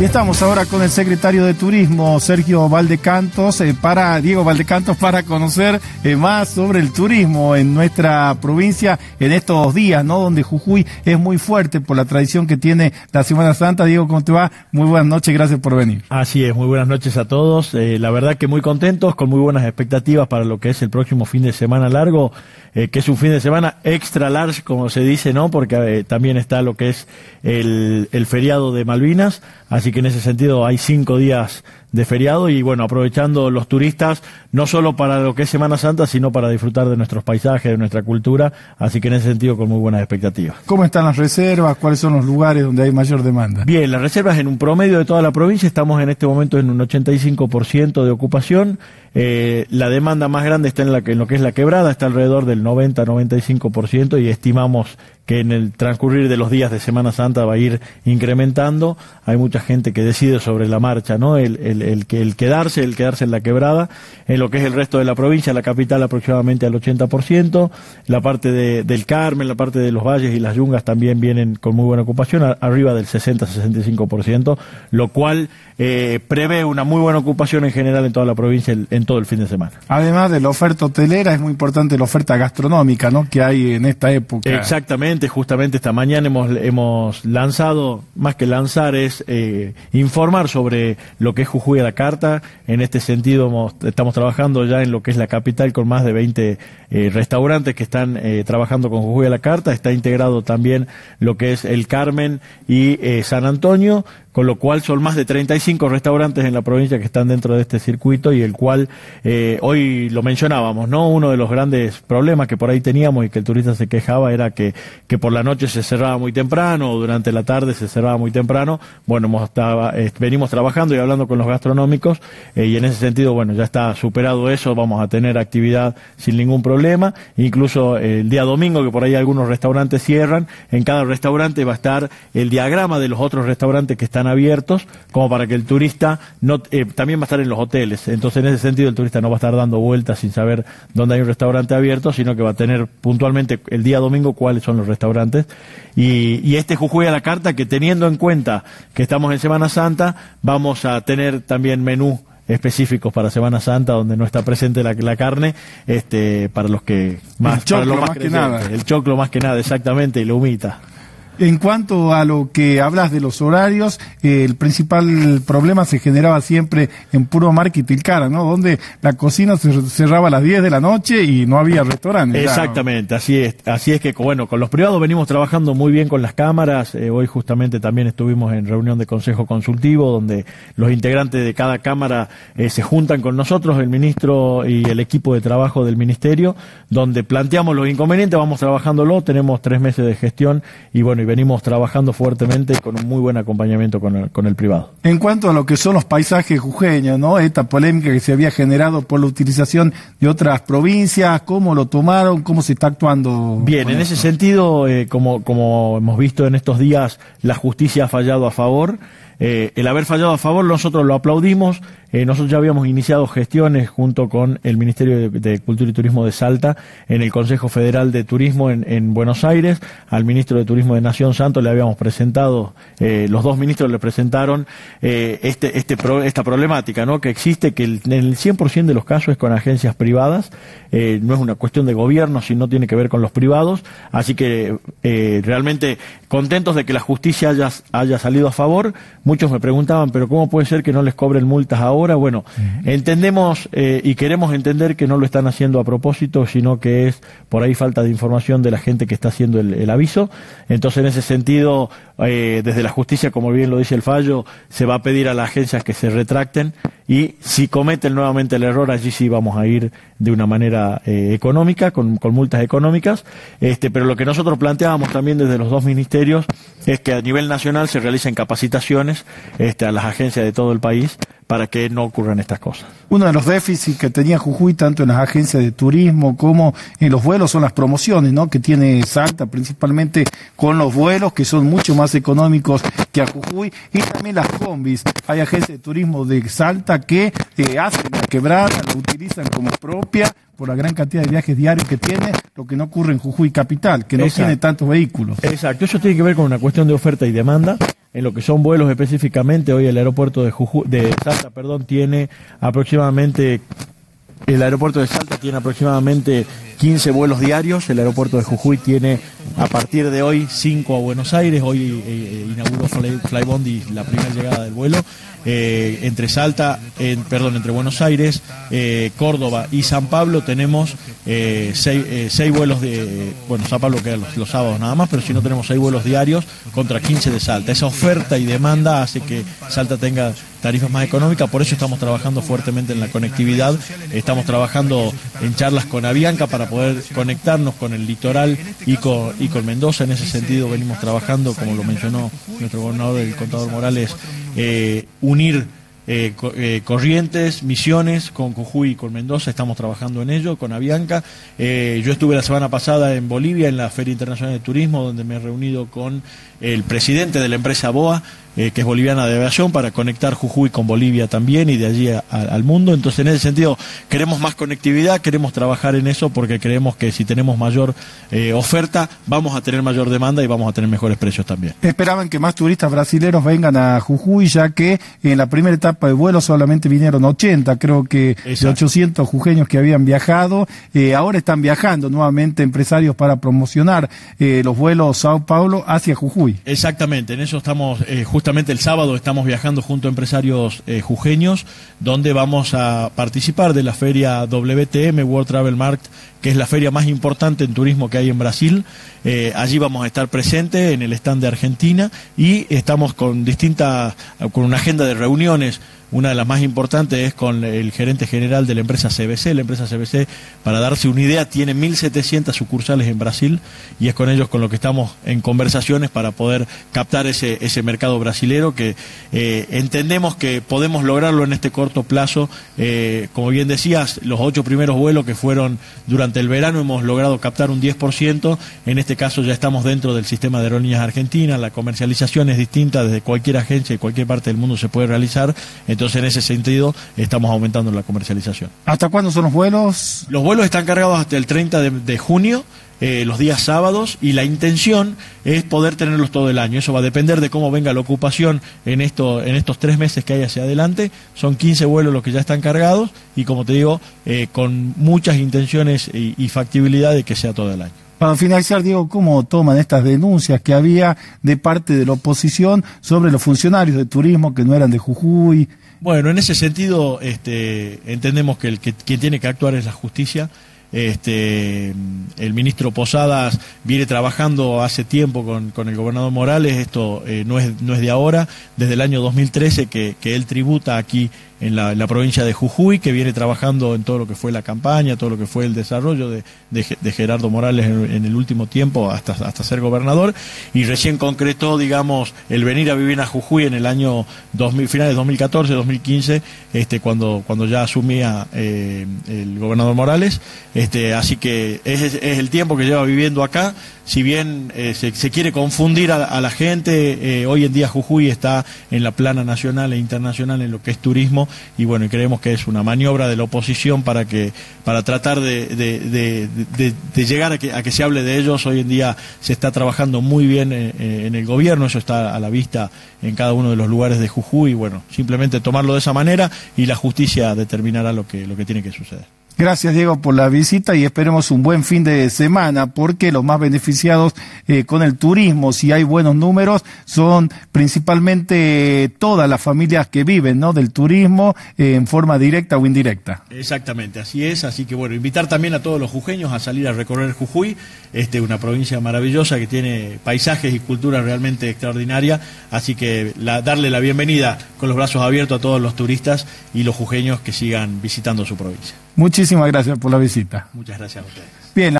Y estamos ahora con el secretario de Turismo, Sergio Valdecantos, Diego Valdecantos, para conocer más sobre el turismo en nuestra provincia en estos días, ¿no? Donde Jujuy es muy fuerte por la tradición que tiene la Semana Santa. Diego, ¿cómo te va? Muy buenas noches, gracias por venir. Así es, muy buenas noches a todos. La verdad que muy contentos, con muy buenas expectativas para lo que es el próximo fin de semana largo, que es un fin de semana extra large, como se dice, ¿no? Porque también está lo que es el feriado de Malvinas, así que en ese sentido hay 5 días de feriado y bueno, aprovechando los turistas, no solo para lo que es Semana Santa, sino para disfrutar de nuestros paisajes, de nuestra cultura, así que en ese sentido con muy buenas expectativas. ¿Cómo están las reservas? ¿Cuáles son los lugares donde hay mayor demanda? Bien, las reservas en un promedio de toda la provincia, estamos en este momento en un 85% de ocupación. La demanda más grande está en lo que es la Quebrada, está alrededor del 90-95% y estimamos que en el transcurrir de los días de Semana Santa va a ir incrementando. Hay mucha gente que decide sobre la marcha, ¿no? El quedarse en la Quebrada. En lo que es el resto de la provincia, la capital aproximadamente al 80%, la parte del Carmen, la parte de los valles y las yungas también vienen con muy buena ocupación, arriba del 60-65%, lo cual prevé una muy buena ocupación en general en toda la provincia en todo el fin de semana. Además de la oferta hotelera, es muy importante la oferta gastronómica, ¿no? Que hay en esta época. Exactamente, justamente esta mañana hemos lanzado, más que lanzar es informar sobre lo que es Jujuy a la carta. En este sentido estamos trabajando ya en lo que es la capital con más de 20 restaurantes que están trabajando con Jujuy a la carta. Está integrado también lo que es el Carmen y San Antonio, con lo cual son más de 35 restaurantes en la provincia que están dentro de este circuito y el cual hoy lo mencionábamos, ¿no? Uno de los grandes problemas que por ahí teníamos y que el turista se quejaba era que por la noche se cerraba muy temprano o durante la tarde se cerraba muy temprano. Bueno, venimos trabajando y hablando con los gastronómicos y en ese sentido, bueno, ya está superado eso, vamos a tener actividad sin ningún problema. Incluso el día domingo, que por ahí algunos restaurantes cierran, en cada restaurante va a estar el diagrama de los otros restaurantes que están abiertos, como para que el turista también va a estar en los hoteles. Entonces, en ese sentido, el turista no va a estar dando vueltas sin saber dónde hay un restaurante abierto, sino que va a tener puntualmente el día domingo cuáles son los restaurantes. Y este Jujuy a la carta, que teniendo en cuenta que estamos en Semana Santa, vamos a tener también menú específicos para Semana Santa donde no está presente la carne, para los que más, el choclo, para los más que nada. El choclo más que nada, exactamente, y la humita. En cuanto a lo que hablas de los horarios, el principal problema se generaba siempre en Puro Marque y Tilcara, ¿no? Donde la cocina se cerraba a las 10 de la noche y no había restaurantes. Exactamente, así es que, bueno, con los privados venimos trabajando muy bien con las cámaras. Hoy justamente también estuvimos en reunión de consejo consultivo donde los integrantes de cada cámara se juntan con nosotros, el ministro y el equipo de trabajo del ministerio, donde planteamos los inconvenientes, vamos trabajándolo, tenemos 3 meses de gestión y bueno, y venimos trabajando fuertemente con un muy buen acompañamiento con el privado. En cuanto a lo que son los paisajes jujeños, ¿no? Esta polémica que se había generado por la utilización de otras provincias, ¿cómo lo tomaron? ¿Cómo se está actuando? Bien, en ese sentido, como hemos visto en estos días, la justicia ha fallado a favor. El haber fallado a favor nosotros lo aplaudimos. Nosotros ya habíamos iniciado gestiones junto con el Ministerio de Cultura y Turismo de Salta en el Consejo Federal de Turismo en Buenos Aires. Al Ministro de Turismo de Nación Santos le habíamos presentado, los 2 ministros le presentaron esta problemática, ¿no? Que existe, que en el 100% de los casos es con agencias privadas, no es una cuestión de gobierno, sino tiene que ver con los privados. Así que realmente contentos de que la justicia haya salido a favor. Muchos me preguntaban, pero ¿cómo puede ser que no les cobren multas ahora? Bueno, entendemos y queremos entender que no lo están haciendo a propósito, sino que es por ahí falta de información de la gente que está haciendo el aviso. Entonces, en ese sentido, desde la justicia, como bien lo dice el fallo, se va a pedir a las agencias que se retracten y si cometen nuevamente el error, allí sí vamos a ir de una manera económica, con multas económicas. Pero lo que nosotros planteábamos también desde los 2 ministerios es que a nivel nacional se realicen capacitaciones a las agencias de todo el país para que no ocurran estas cosas. Uno de los déficits que tenía Jujuy, tanto en las agencias de turismo como en los vuelos, son las promociones, ¿no? Que tiene Salta, principalmente con los vuelos, que son mucho más económicos que a Jujuy, y también las combis. Hay agencias de turismo de Salta que hacen la quebrada, la utilizan como propia, por la gran cantidad de viajes diarios que tiene, lo que no ocurre en Jujuy capital, que no tiene tantos vehículos. Exacto, eso tiene que ver con una cuestión de oferta y demanda. en lo que son vuelos específicamente, hoy el aeropuerto de Salta, tiene aproximadamente... El aeropuerto de Salta tiene aproximadamente 15 vuelos diarios, el aeropuerto de Jujuy tiene a partir de hoy 5 a Buenos Aires, hoy inauguró Flybondi la primera llegada del vuelo, entre Buenos Aires, Córdoba y San Pablo tenemos 6 vuelos San Pablo queda los sábados nada más, pero si no tenemos 6 vuelos diarios contra 15 de Salta. Esa oferta y demanda hace que Salta tenga tarifas más económicas, por eso estamos trabajando fuertemente en la conectividad, estamos trabajando en charlas con Avianca para poder conectarnos con el litoral y con Mendoza. En ese sentido venimos trabajando, como lo mencionó nuestro gobernador, el contador Morales, unir Corrientes, Misiones con Jujuy y con Mendoza. Estamos trabajando en ello con Avianca. Yo estuve la semana pasada en Bolivia en la Feria Internacional de Turismo, donde me he reunido con el presidente de la empresa BOA, que es boliviana de aviación, para conectar Jujuy con Bolivia también y de allí al mundo. Entonces, en ese sentido, queremos más conectividad, queremos trabajar en eso porque creemos que si tenemos mayor oferta, vamos a tener mayor demanda y vamos a tener mejores precios también. Esperaban que más turistas brasileños vengan a Jujuy, ya que en la primera etapa de vuelo solamente vinieron 80, creo que de 800 jujeños que habían viajado. Ahora están viajando nuevamente empresarios para promocionar los vuelos Sao Paulo hacia Jujuy. Exactamente, en eso estamos, justamente el sábado estamos viajando junto a empresarios jujeños, donde vamos a participar de la feria WTM, World Travel Market, que es la feria más importante en turismo que hay en Brasil. Allí vamos a estar presentes en el stand de Argentina y estamos con una agenda de reuniones. Una de las más importantes es con el gerente general de la empresa CBC. La empresa CBC, para darse una idea, tiene 1.700 sucursales en Brasil y es con ellos con lo que estamos en conversaciones para poder captar ese mercado brasilero que entendemos que podemos lograrlo en este corto plazo. Como bien decías, los 8 primeros vuelos que fueron durante el verano hemos logrado captar un 10%. En este caso ya estamos dentro del sistema de aerolíneas argentinas. La comercialización es distinta, desde cualquier agencia y cualquier parte del mundo se puede realizar. Entonces, en ese sentido, estamos aumentando la comercialización. ¿Hasta cuándo son los vuelos? Los vuelos están cargados hasta el 30 de junio, los días sábados, y la intención es poder tenerlos todo el año. Eso va a depender de cómo venga la ocupación en estos 3 meses que hay hacia adelante. Son 15 vuelos los que ya están cargados y, como te digo, con muchas intenciones y factibilidad de que sea todo el año. Para finalizar, Diego, ¿cómo toman estas denuncias que había de parte de la oposición sobre los funcionarios de turismo que no eran de Jujuy? Bueno, en ese sentido entendemos que quien tiene que actuar es la justicia. El ministro Posadas viene trabajando hace tiempo con el gobernador Morales. Esto no es de ahora, desde el año 2013 que él tributa aquí en la provincia de Jujuy, que viene trabajando en todo lo que fue la campaña, todo lo que fue el desarrollo de Gerardo Morales en el último tiempo hasta ser gobernador, y recién concretó, digamos, el venir a vivir a Jujuy en el año finales 2014, 2015, cuando ya asumía el gobernador Morales. Así que es el tiempo que lleva viviendo acá. Si bien se quiere confundir a la gente, hoy en día Jujuy está en la plana nacional e internacional en lo que es turismo, y bueno, creemos que es una maniobra de la oposición para tratar de llegar a que se hable de ellos. Hoy en día se está trabajando muy bien en el gobierno, eso está a la vista en cada uno de los lugares de Jujuy, y bueno, simplemente tomarlo de esa manera y la justicia determinará lo que tiene que suceder. Gracias, Diego, por la visita y esperemos un buen fin de semana, porque los más beneficiados con el turismo, si hay buenos números, son principalmente todas las familias que viven, ¿no?, del turismo en forma directa o indirecta. Exactamente, así es. Así que bueno, invitar también a todos los jujeños a salir a recorrer Jujuy, una provincia maravillosa que tiene paisajes y cultura realmente extraordinaria. Así que darle la bienvenida con los brazos abiertos a todos los turistas y los jujeños que sigan visitando su provincia. Muchísimas gracias por la visita. Muchas gracias a ustedes. Bien.